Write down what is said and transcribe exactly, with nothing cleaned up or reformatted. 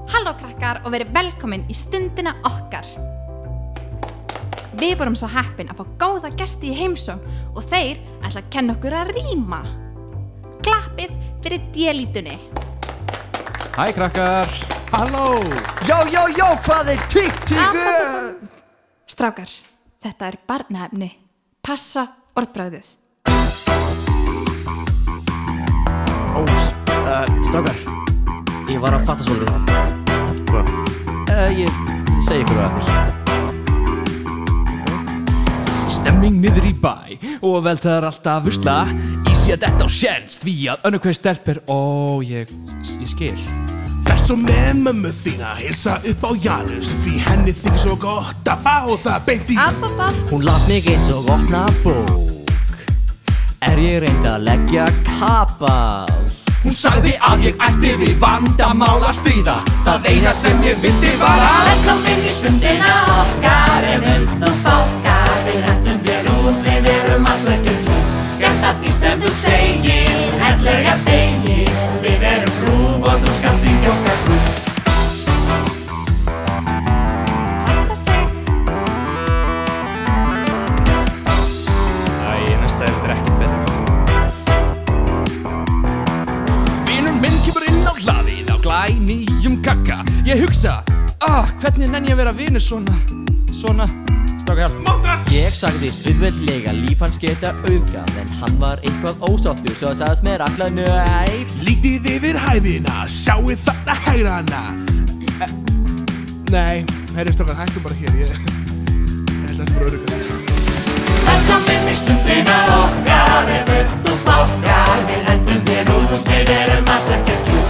Halló krakkar og verið velkomin í stundina okkar. Við vorum svo heppin að fá góða gesti í heimsókn og þeir ætla að kenna okkur að ríma. Klappið fyrir D-lítunni. Hæ krakkar. Halló. Já, já, já, hvað er tikk-tikk? Strákar, þetta er barnaefni. Passa orðbragðið. Ó, uh, strákar, ég var að fatta svolítið það. Hvað? Uh, ég segi ykkur það eftir. Stemming niður í bæ og vel það er alltaf vusla. Ég sé að þetta á sjens því að önnur hver stelpur. Ó, ég, ég skil. Þess og með mömmu þína heilsa upp á Janus því henni þykir svo gott að fá það beint í. App, app, app. Hún las mig eins og opna bók. Er ég reynd að leggja kapal? Hún sagði að ég ætti við vandamál að stríða. Það eina sem ég vildi var að Velkomin í stundina okkar, ef um þú fólkar. Við hendum þér út, við erum alls ekkert út. Gert að því sem þú segir, ellega þegir. Við erum grúf og þú skalt syngja okkar grúf. Passa sig. Æ, næsta er þetta ekki betra. Vinur minn kemur inn á hlaðið á glænýjum kakka. Ég hugsa, ah, hvernig nenni ég að vera vinur svona, svona, strákar. Ég sagðist auðveldlega líf hans geta auðgað, en hann var eitthvað ósáttur, svo sagðist mér alla nöi. lítið yfir hæðina, sjáið þarna hægrana. Eh, Nei, herri strákar, hættum bara hér. Ég, ég held að það er bara öruggast. Velkomin í stundina okkar, ef um þú fólkar. Við hendum þér út, við erum alls ekkert út.